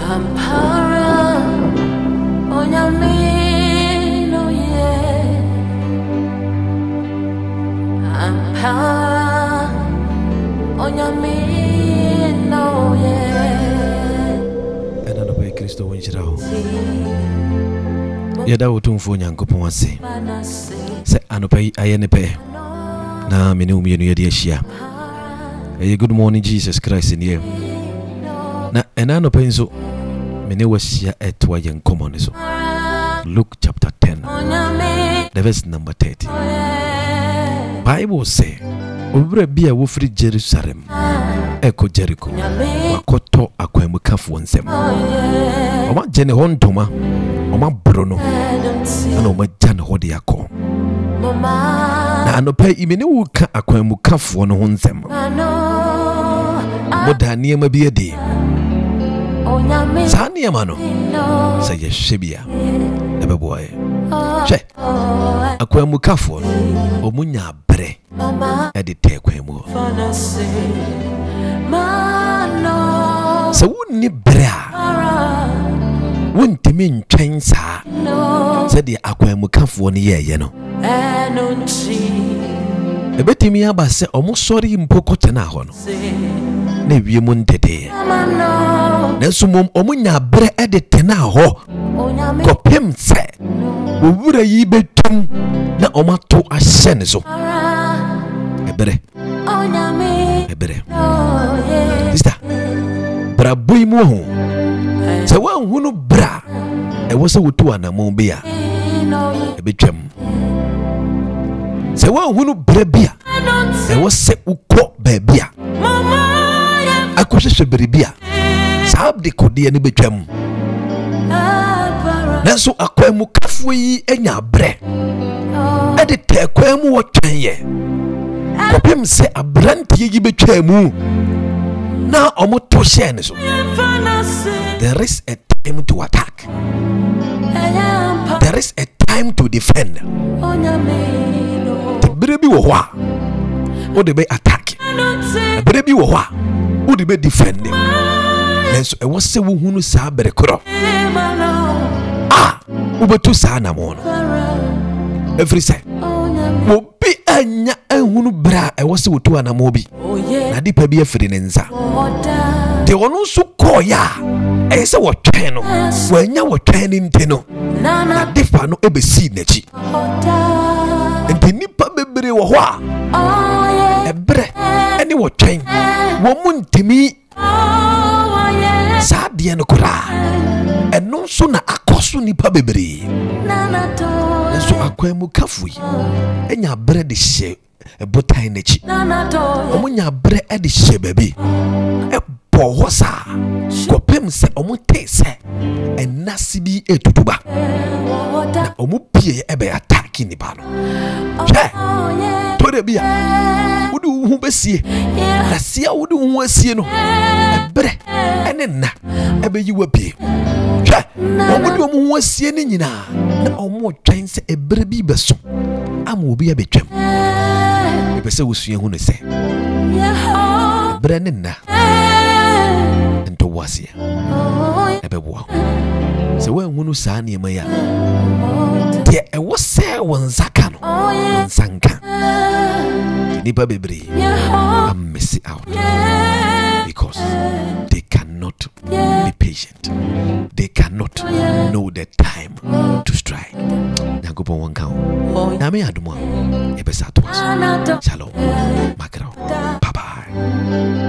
Yada utumfu nyankopon ase se anopai ayene pe na mene umienu yadi ahia. Good morning Jesus Christ in here. Na enanopai nso mene wahia etwa yenkomo ne so. Luke chapter 10 the verse number 30. Bible say obra bia wo free Jerusalem eko Jericho wakoto akwamukafo nsem. Oma jene hontoma oma brono ana oma jane hode yakọ na anopa imene wuka akwamukafo no ho nsem moda niema bi ade sa niema no sa ye hwebia na beboye hwe akwamukafo no omunya bre ade te kwamu sa wonni bre a wontimi ntwen saa sɛdeɛ akwamukafo no yɛyɛ no ebetimi aba sɛ ɔmo sɔre mpoko tena hɔ no na wie mu ntete nanso ɔmo nya brɛ ɛde tena hɔ kɔpem sɛ owura yi betum na ɔmo ato ahyɛ ne so ebrɛ sister braboi mu ho sɛ wanhunu bra ɛwɔ sɛ wotu anamon bi a ebetwam sɛ wanhunu bra bi a ɛwɔ sɛ ukɔ baabi a akɔhwehwɛ biribi a saa de kɔdeɛ no betwam nanso akwamukafo yi anya brɛ ɛde tɛ akwan mu wɔtwɛn yɛ kɔpem sɛ abranteɛ yi betwa mu na ɔmo to hyɛ ne so. There is a time to attack. There is a time to defend. The baby wo hwa o de be attack. The baby wo hwa o de be defend. Nenso e wo se wo hunu saa bere kro. Wo betu saa na mo no. Every say. Wo bi anya ehunu bra e wo se wo tu anamo bi. Na di pa bi afiri ne nza. De ono so koya ese wo twɛn no wanya wo twɛn ne nteno na defa no ebesi n'achi enti nipa bebre wo hɔ a ebre ene wo twɛn wo mu ntimi saa de no kora eno so na akoso nipa bebre nso akwamukafo yi enya bre de hye ebotan n'achi omunya bre e de hye baby Hosa kopem se omo te se enasi bi etutuba na omo pie ebe attack ni ba no hwe to de bia wudu hu besie na sia wudu hu asie no ebre ene na ebe yi wapie hwe omo de omo hu asie ni nyina na omo twen se ebre bi beso ama obi abetwam ebe se wosua hu ne se ebre ne na wasia ebeboa se we hunu saa ne ma ya de e wo se won zaka no sanka ni ba bebre I'm missing out because they cannot be patient, they cannot know the time to strike. Nyankopon won kan na me aduma e be sa to shalom makrao bye bye.